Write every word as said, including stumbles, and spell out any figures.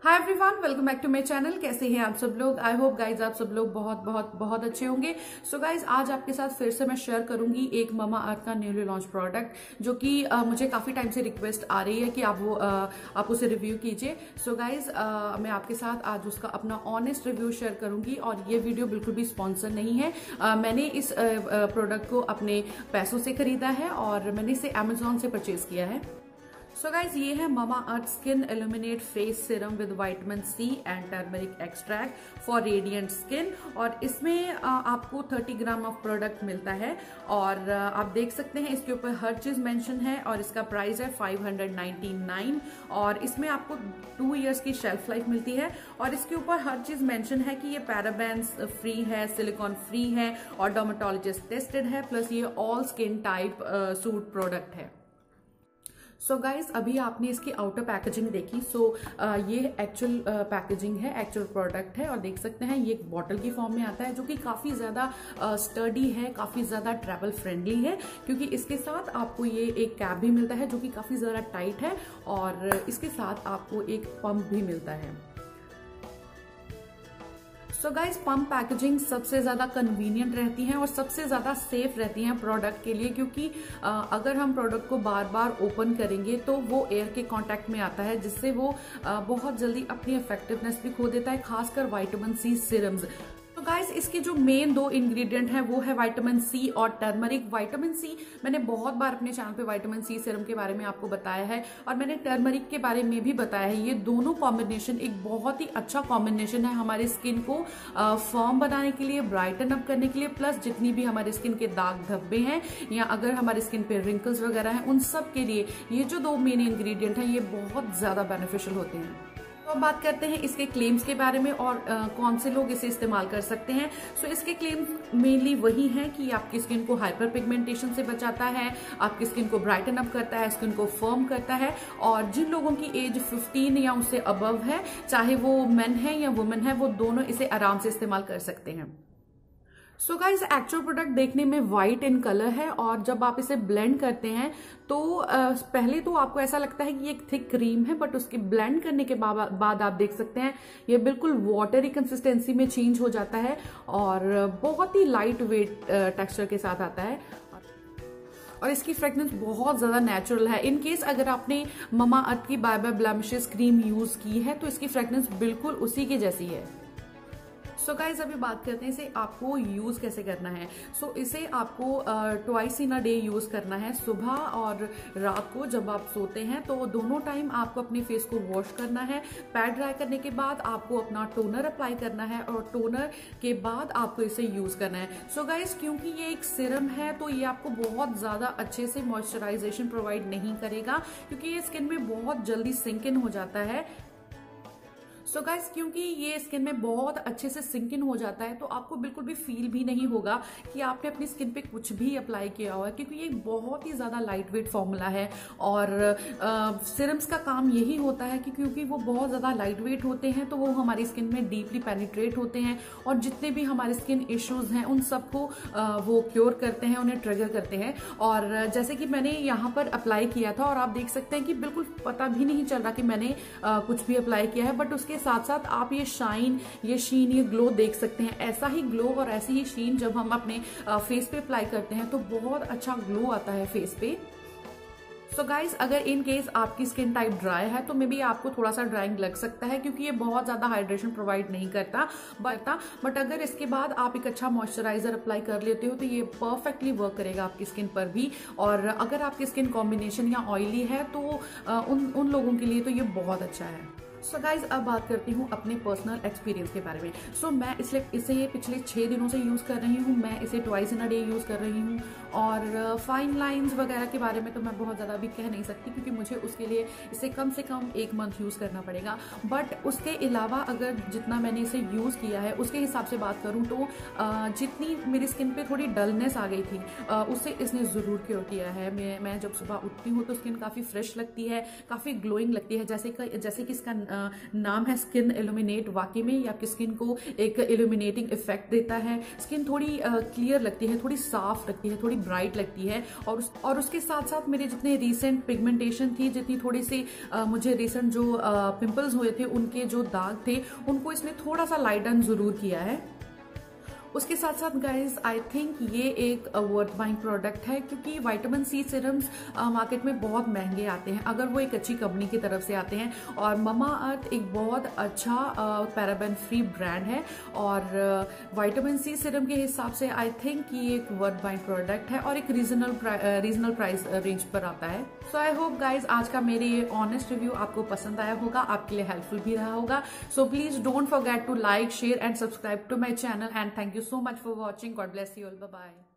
Hi everyone, welcome back to my channel. कैसे हैं आप सब लोग? आई होप गाइज आप सब लोग बहुत बहुत बहुत अच्छे होंगे। सो so गाइज, आज आपके साथ फिर से मैं शेयर करूंगी एक ममा अर्थ का न्यूली लॉन्च प्रोडक्ट, जो कि uh, मुझे काफी टाइम से रिक्वेस्ट आ रही है कि आप वो uh, आप उसे रिव्यू कीजिए। सो so गाइज, uh, मैं आपके साथ आज उसका अपना ऑनेस्ट रिव्यू शेयर करूंगी और ये वीडियो बिल्कुल भी स्पॉन्सर नहीं है। uh, मैंने इस प्रोडक्ट uh, को अपने पैसों से खरीदा है और मैंने इसे अमेजोन से परचेज किया है। सो so गाइज, ये है Mamaearth skin illuminate face serum with vitamin C and turmeric extract for radiant skin. और इसमें आ, आपको तीस ग्राम ऑफ प्रोडक्ट मिलता है और आ, आप देख सकते हैं इसके ऊपर हर चीज मेंशन है और इसका प्राइस है फाइव हंड्रेड नाइन्टी नाइन। और इसमें आपको टू इयर्स की शेल्फ लाइफ मिलती है और इसके ऊपर हर चीज मेंशन है कि ये पैराबेन्स फ्री है, सिलिकॉन फ्री है और डर्मेटोलॉजिस्ट टेस्टेड है, प्लस ये all skin type suit product है। सो so गाइज, अभी आपने इसकी आउटर पैकेजिंग देखी। सो so, uh, ये एक्चुअल पैकेजिंग uh, है, एक्चुअल प्रोडक्ट है और देख सकते हैं ये एक बॉटल की फॉर्म में आता है, जो कि काफी ज्यादा स्टडी uh, है, काफी ज्यादा ट्रैवल फ्रेंडली है, क्योंकि इसके साथ आपको ये एक कैप भी मिलता है जो कि काफी ज्यादा टाइट है और इसके साथ आपको एक पंप भी मिलता है। सो गाइज, पंप पैकेजिंग सबसे ज्यादा कन्वीनियंट रहती है और सबसे ज्यादा सेफ रहती है प्रोडक्ट के लिए, क्योंकि आ, अगर हम प्रोडक्ट को बार बार ओपन करेंगे तो वो एयर के कांटेक्ट में आता है, जिससे वो आ, बहुत जल्दी अपनी इफेक्टिवनेस भी खो देता है, खासकर विटामिन सी सीरम्स। तो गाइस, इसके जो मेन दो इंग्रेडिएंट हैं वो है विटामिन सी और टर्मरिक। विटामिन सी मैंने बहुत बार अपने चैनल पे विटामिन सी सीरम के बारे में आपको बताया है और मैंने टर्मरिक के बारे में भी बताया है। ये दोनों कॉम्बिनेशन एक बहुत ही अच्छा कॉम्बिनेशन है हमारे स्किन को फर्म बनाने के लिए, ब्राइटन अप करने के लिए, प्लस जितनी भी हमारे स्किन के दाग धब्बे हैं या अगर हमारे स्किन पे रिंकल्स वगैरह हैं, उन सब के लिए ये जो दो मेन इंग्रेडिएंट हैं ये बहुत ज्यादा बेनिफिशियल होते हैं। तो अब बात करते हैं इसके क्लेम्स के बारे में और आ, कौन से लोग इसे इस्तेमाल कर सकते हैं। सो so, इसके क्लेम्स मेनली वही हैं कि आपकी स्किन को हाइपर पिगमेंटेशन से बचाता है, आपकी स्किन को ब्राइटन अप करता है, स्किन को फर्म करता है और जिन लोगों की एज फिफ्टीन या उससे अबव है, चाहे वो मेन है या वुमेन है, वो दोनों इसे आराम से इस्तेमाल कर सकते हैं। सो गाइज, एक्चुअल प्रोडक्ट देखने में व्हाइट इन कलर है और जब आप इसे ब्लेंड करते हैं तो uh, पहले तो आपको ऐसा लगता है कि ये एक थिक क्रीम है, बट उसके ब्लेंड करने के बाद आप देख सकते हैं ये बिल्कुल वाटरी कंसिस्टेंसी में चेंज हो जाता है और बहुत ही लाइट वेट टेक्सचर के साथ आता है और इसकी फ्रेग्रेंस बहुत ज्यादा नेचुरल है। इन केस अगर आपने ममा अर्थ की bye bye blemishes cream use की है तो इसकी फ्रेग्रेंस बिल्कुल उसी के जैसी है। सो so गाइज, अभी बात करते हैं इसे आपको यूज कैसे करना है। सो so, इसे आपको twice in a day use करना है, सुबह और रात को जब आप सोते हैं तो दोनों टाइम आपको अपने फेस को वॉश करना है। पैड ड्राई करने के बाद आपको अपना टोनर अप्लाई करना है और टोनर के बाद आपको इसे यूज करना है। सो so गाइज, क्योंकि ये एक सीरम है तो ये आपको बहुत ज्यादा अच्छे से मॉइस्चराइजेशन प्रोवाइड नहीं करेगा, क्योंकि ये स्किन में बहुत जल्दी सिंक इन हो जाता है। सो so गाइस, क्योंकि ये स्किन में बहुत अच्छे से सिंक इन हो जाता है तो आपको बिल्कुल भी फील भी नहीं होगा कि आपने अपनी स्किन पे कुछ भी अप्लाई किया हुआ है, क्योंकि ये बहुत ही ज्यादा लाइट वेट फॉर्मूला है और सीरम्स का काम यही होता है कि क्योंकि वो बहुत ज्यादा लाइट वेट होते हैं तो वो हमारी स्किन में डीपली पेनिट्रेट होते हैं और जितने भी हमारे स्किन इश्यूज हैं उन सबको वो क्योर करते हैं, उन्हें ट्रिगर करते हैं। और जैसे कि मैंने यहाँ पर अप्लाई किया था और आप देख सकते हैं कि बिल्कुल पता भी नहीं चल रहा कि मैंने कुछ भी अप्लाई किया है, बट उसके साथ साथ आप ये शाइन, ये शीन, ये ग्लो देख सकते हैं। ऐसा ही ग्लो और ऐसी ही शीन जब हम अपने फेस पे अप्लाई करते हैं तो बहुत अच्छा ग्लो आता है फेस पे। सो so गाइज, अगर इन केस आपकी स्किन टाइप ड्राई है तो मे बी आपको थोड़ा सा ड्राइंग लग सकता है, क्योंकि ये बहुत ज्यादा हाइड्रेशन प्रोवाइड नहीं करता बट बट अगर इसके बाद आप एक अच्छा मॉइस्चराइजर अप्लाई कर लेते हो तो ये परफेक्टली वर्क करेगा आपकी स्किन पर भी। और अगर आपकी स्किन कॉम्बिनेशन या ऑयली है तो उन उन लोगों के लिए तो ये बहुत अच्छा है। सो so गाइज, अब बात करती हूँ अपने पर्सनल एक्सपीरियंस के बारे में। सो so, मैं इसलिए इसे ये पिछले छह दिनों से यूज कर रही हूँ। मैं इसे twice in a day use कर रही हूँ और फाइन लाइंस वगैरह के बारे में तो मैं बहुत ज्यादा भी कह नहीं सकती, क्योंकि मुझे उसके लिए इसे कम से कम एक मंथ यूज करना पड़ेगा। बट उसके अलावा अगर जितना मैंने इसे यूज किया है उसके हिसाब से बात करूँ तो जितनी मेरी स्किन पे थोड़ी डलनेस आ गई थी उससे इसने जरूर क्योर किया है। मैं मैं जब सुबह उठती हूँ तो स्किन काफी फ्रेश लगती है, काफी ग्लोइंग लगती है, जैसे जैसे कि इसका नाम है स्किन इल्यूमिनेट। वाकई में ये आपकी स्किन को एक इल्यूमिनेटिंग इफेक्ट देता है। स्किन थोड़ी क्लियर लगती है, थोड़ी साफ लगती है, थोड़ी ब्राइट लगती है। और उस, और उसके साथ साथ मेरे जितने रिसेंट पिगमेंटेशन थी, जितनी थोड़ी सी uh, मुझे रिसेंट जो पिंपल्स uh, हुए थे, उनके जो दाग थे, उनको इसने थोड़ा सा लाइटन जरूर किया है। उसके साथ साथ गाइज आई थिंक ये एक वर्थ बाइंग प्रोडक्ट है, क्योंकि विटामिन सी सीरम्स मार्केट में बहुत महंगे आते हैं अगर वो एक अच्छी कंपनी की तरफ से आते हैं। और ममा अर्थ एक बहुत अच्छा पैराबेन फ्री ब्रांड है, और विटामिन सी सीरम के हिसाब से आई थिंक ये एक वर्थ बाइंग प्रोडक्ट है और एक रीजनल रीजनल प्राइस रेंज पर आता है। सो आई होप गाइज आज का मेरे ये ऑनेस्ट रिव्यू आपको पसंद आया होगा, आपके लिए हेल्पफुल भी रहा होगा। So please don't forget to like, share and subscribe to my channel, and thank you so much for watching. God bless you all. Bye bye.